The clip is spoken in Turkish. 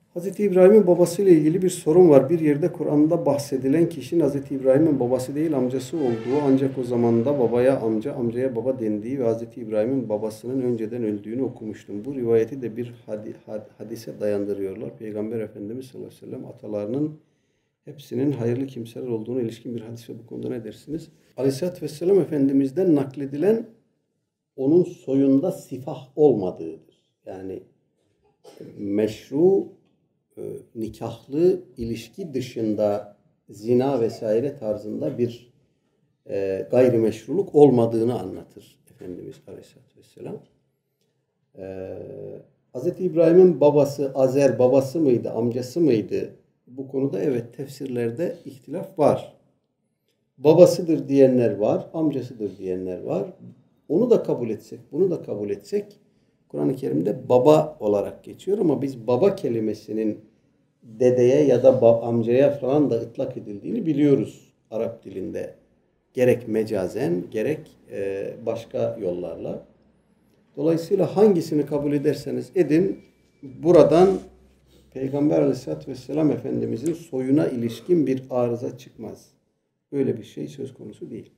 Hz. İbrahim'in babasıyla ilgili bir sorun var. Bir yerde Kur'an'da bahsedilen kişinin Hz. İbrahim'in babası değil amcası olduğu, ancak o zamanda babaya amca, amcaya baba dendiği ve Hz. İbrahim'in babasının önceden öldüğünü okumuştum. Bu rivayeti de bir hadise dayandırıyorlar. Peygamber Efendimiz sallallahu aleyhi ve sellem atalarının hepsinin hayırlı kimseler olduğuna ilişkin bir hadis ve bu konuda ne dersiniz? Aleyhisselatü Vesselam Efendimiz'den nakledilen onun soyunda sifah olmadığıdır. Yani meşru nikahlı ilişki dışında zina vesaire tarzında bir gayrimeşruluk olmadığını anlatır Efendimiz Aleyhisselatü Vesselam. Hz. İbrahim'in babası Azer babası mıydı, amcası mıydı? Bu konuda evet tefsirlerde ihtilaf var. Babasıdır diyenler var, amcasıdır diyenler var. Onu da kabul etsek, bunu da kabul etsek Kur'an-ı Kerim'de baba olarak geçiyor ama biz baba kelimesinin dedeye ya da amcaya falan da ıtlak edildiğini biliyoruz Arap dilinde. Gerek mecazen gerek başka yollarla. Dolayısıyla hangisini kabul ederseniz edin buradan Peygamber Aleyhisselatü Vesselam Efendimizin soyuna ilişkin bir arıza çıkmaz. Öyle bir şey söz konusu değil.